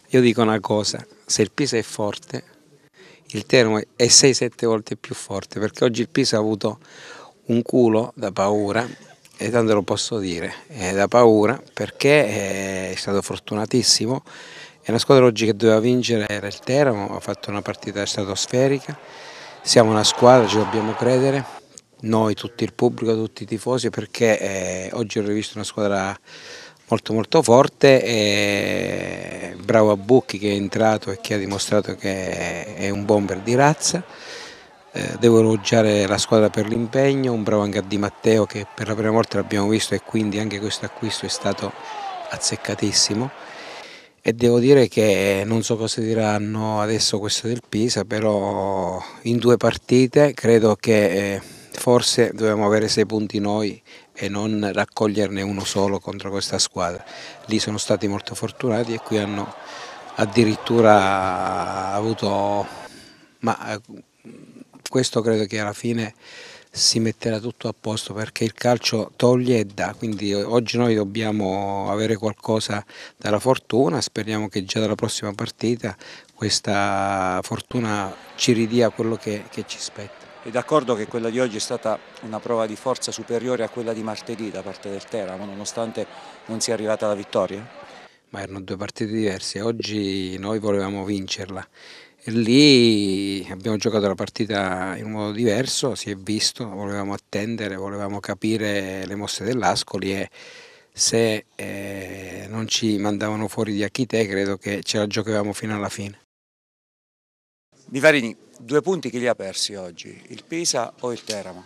Io dico una cosa, se il Pisa è forte, il Teramo è 6-7 volte più forte, perché oggi il Pisa ha avuto un culo da paura, e tanto lo posso dire, è da paura perché è stato fortunatissimo. È una squadra oggi che doveva vincere, era il Teramo, ha fatto una partita stratosferica, siamo una squadra, ci dobbiamo credere, noi, tutto il pubblico, tutti i tifosi, perché oggi ho rivisto una squadra molto molto forte, e bravo a Bucchi che è entrato e che ha dimostrato che è un bomber di razza. Devo elogiare la squadra per l'impegno, un bravo anche a Di Matteo che per la prima volta l'abbiamo visto, e quindi anche questo acquisto è stato azzeccatissimo. E devo dire che non so cosa diranno adesso questo del Pisa, però in 2 partite credo che forse dovevamo avere 6 punti noi e non raccoglierne uno solo contro questa squadra. Lì sono stati molto fortunati e qui hanno addirittura avuto, ma questo credo che alla fine si metterà tutto a posto, perché il calcio toglie e dà, quindi oggi noi dobbiamo avere qualcosa dalla fortuna, speriamo che già dalla prossima partita questa fortuna ci ridia quello che ci spetta. È d'accordo che quella di oggi è stata una prova di forza superiore a quella di martedì da parte del Teramo, nonostante non sia arrivata alla vittoria? Ma erano 2 partite diverse, oggi noi volevamo vincerla e lì abbiamo giocato la partita in un modo diverso, si è visto, volevamo attendere, volevamo capire le mosse dell'Ascoli, e se non ci mandavano fuori di Achite credo che ce la giocavamo fino alla fine. Vivarini, 2 punti chi li ha persi oggi, il Pisa o il Teramo?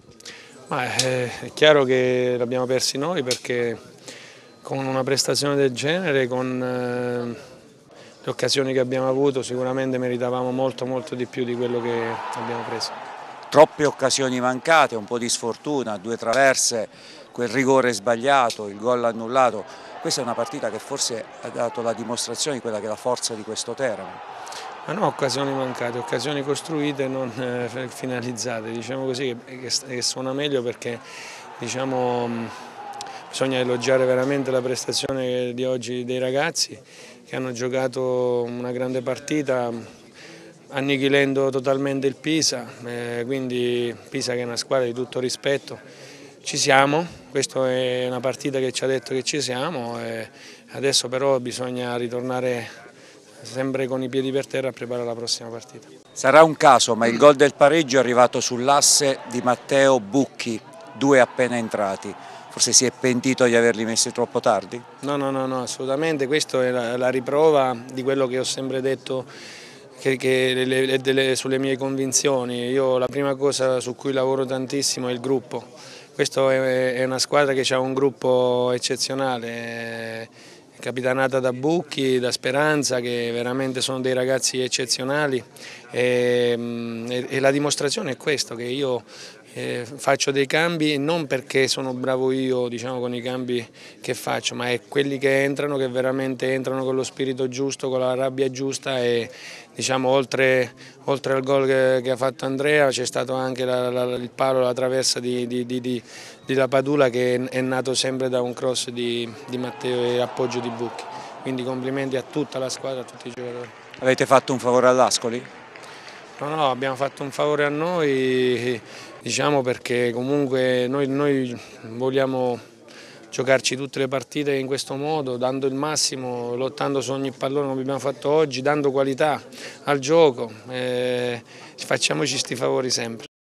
È chiaro che l'abbiamo persi noi, perché con una prestazione del genere, con le occasioni che abbiamo avuto, sicuramente meritavamo molto di più di quello che abbiamo preso. Troppe occasioni mancate, un po' di sfortuna, 2 traverse, quel rigore sbagliato, il gol annullato. Questa è una partita che forse ha dato la dimostrazione di quella che è la forza di questo Teramo. Ma no, occasioni mancate, occasioni costruite, non finalizzate, diciamo così, che suona meglio, perché diciamo, bisogna elogiare veramente la prestazione di oggi dei ragazzi, che hanno giocato una grande partita annichilendo totalmente il Pisa, quindi Pisa, che è una squadra di tutto rispetto. Ci siamo, questa è una partita che ci ha detto che ci siamo, e adesso però bisogna ritornare sempre con i piedi per terra a preparare la prossima partita. Sarà un caso, ma il gol del pareggio è arrivato sull'asse di Matteo Bucchi, 2 appena entrati. Forse si è pentito di averli messi troppo tardi? No, assolutamente, questa è la riprova di quello che ho sempre detto, sulle mie convinzioni. Io la prima cosa su cui lavoro tantissimo è il gruppo. Questa è una squadra che ha un gruppo eccezionale, capitanata da Bucchi, da Speranza, che veramente sono dei ragazzi eccezionali, e la dimostrazione è questo, che io faccio dei cambi non perché sono bravo io, diciamo, con i cambi che faccio, ma è quelli che entrano, che veramente entrano con lo spirito giusto, con la rabbia giusta, e diciamo, oltre al gol che ha fatto Andrea c'è stato anche il palo, la traversa di La Padula, che è nato sempre da un cross di Matteo e appoggio di Bucchi. Quindi complimenti a tutta la squadra, a tutti i giocatori. Avete fatto un favore all'Ascoli? No, abbiamo fatto un favore a noi, diciamo, perché comunque noi vogliamo giocarci tutte le partite in questo modo, dando il massimo, lottando su ogni pallone come abbiamo fatto oggi, dando qualità al gioco, facciamoci sti favori sempre.